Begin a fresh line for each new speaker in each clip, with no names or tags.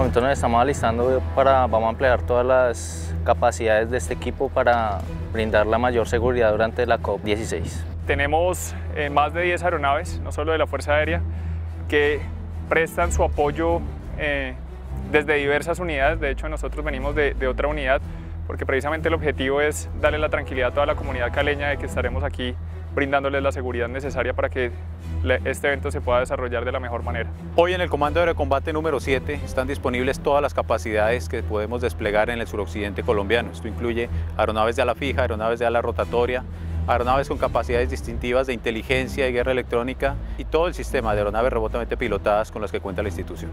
momento nos estamos alistando vamos a emplear todas las capacidades de este equipo para brindar la mayor seguridad durante la COP16.
Tenemos más de 10 aeronaves, no solo de la Fuerza Aérea, que prestan su apoyo desde diversas unidades. De hecho, nosotros venimos de otra unidad, porque precisamente el objetivo es darle la tranquilidad a toda la comunidad caleña de que estaremos aquí brindándoles la seguridad necesaria para que este evento se pueda desarrollar de la mejor manera.
Hoy en el Comando Aéreo de Combate número 7 están disponibles todas las capacidades que podemos desplegar en el suroccidente colombiano. Esto incluye aeronaves de ala fija, aeronaves de ala rotatoria, aeronaves con capacidades distintivas de inteligencia y guerra electrónica y todo el sistema de aeronaves remotamente pilotadas con las que cuenta la institución.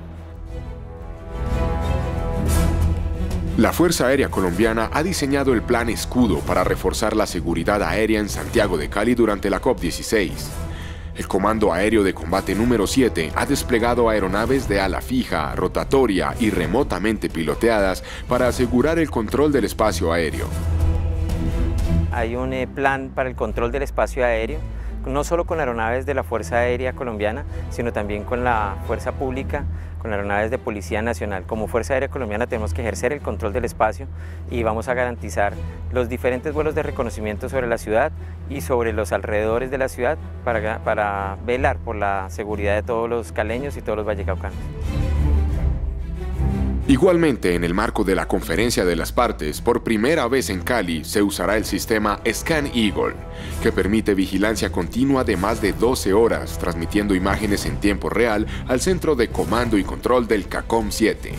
La Fuerza Aérea Colombiana ha diseñado el Plan Escudo para reforzar la seguridad aérea en Santiago de Cali durante la COP16. El Comando Aéreo de Combate número 7 ha desplegado aeronaves de ala fija, rotatoria y remotamente piloteadas para asegurar el control del espacio aéreo.
Hay un plan para el control del espacio aéreo, no solo con aeronaves de la Fuerza Aérea Colombiana, sino también con la Fuerza Pública, con aeronaves de Policía Nacional. Como Fuerza Aérea Colombiana tenemos que ejercer el control del espacio y vamos a garantizar los diferentes vuelos de reconocimiento sobre la ciudad y sobre los alrededores de la ciudad para velar por la seguridad de todos los caleños y todos los vallecaucanos.
Igualmente, en el marco de la Conferencia de las Partes, por primera vez en Cali se usará el sistema Scan Eagle, que permite vigilancia continua de más de 12 horas, transmitiendo imágenes en tiempo real al Centro de Comando y Control del CACOM 7.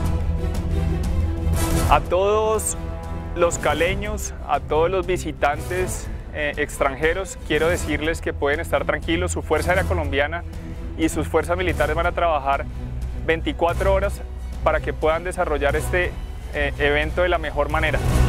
A todos los caleños, a todos los visitantes extranjeros, quiero decirles que pueden estar tranquilos. Su Fuerza Aérea Colombiana y sus fuerzas militares van a trabajar 24 horas para que puedan desarrollar este evento de la mejor manera.